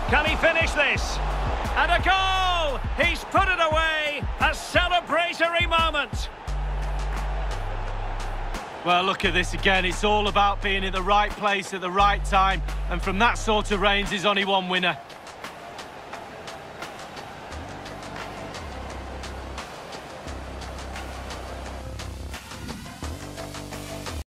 Can he finish this? And a goal! He's put it away! A celebratory moment! Well, look at this again. It's all about being in the right place at the right time. And from that sort of range, there's only one winner.